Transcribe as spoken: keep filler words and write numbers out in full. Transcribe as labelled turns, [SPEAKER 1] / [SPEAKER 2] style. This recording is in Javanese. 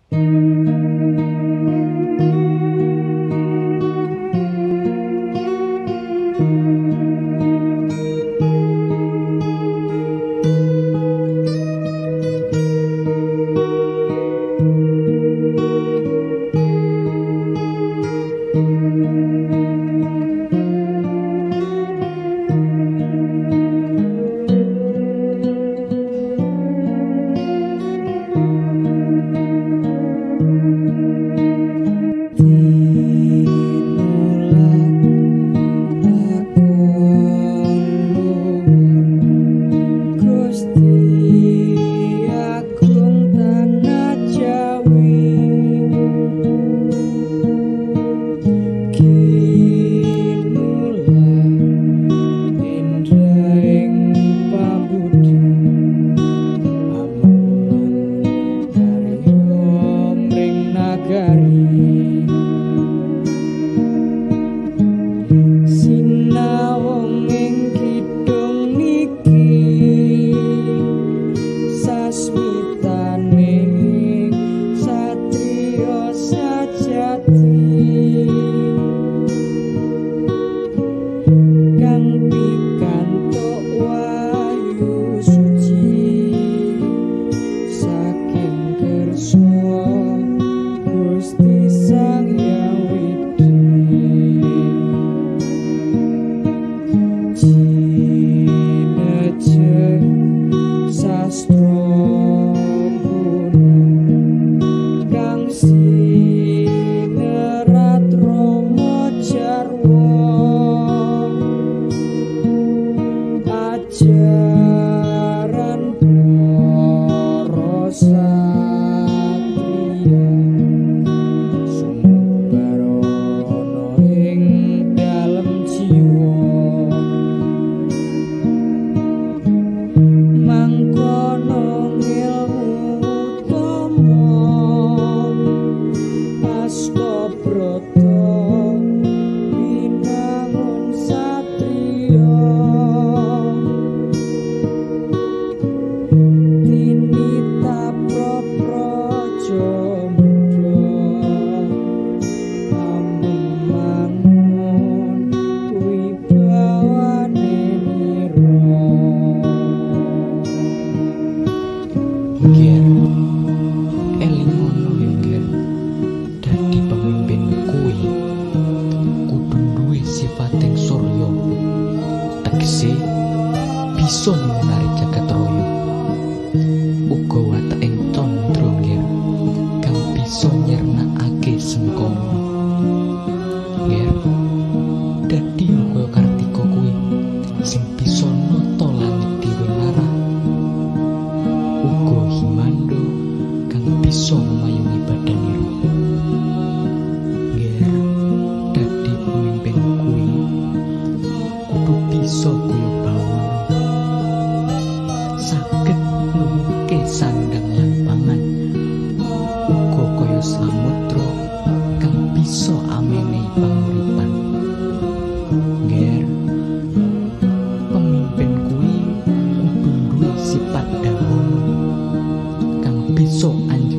[SPEAKER 1] bisa nyinari jagat raya. Uga wateking candra nggih kang bisa nyernakake sengkala. Nggih. Dadi kaya Kartika kuwi sing bisa nata langit dhewe larang. Uga Himanda kang bisa mayungi badanira. Nggih. Dadi pemimpin kuwi kudu bisa kaya bawana. Saged numuke sandang lan pangan. Uga kaya samudra kang bisa amenehi panguripan. Nggih. Pemimpin kuwi kudu duwe sifat dawana kang bisa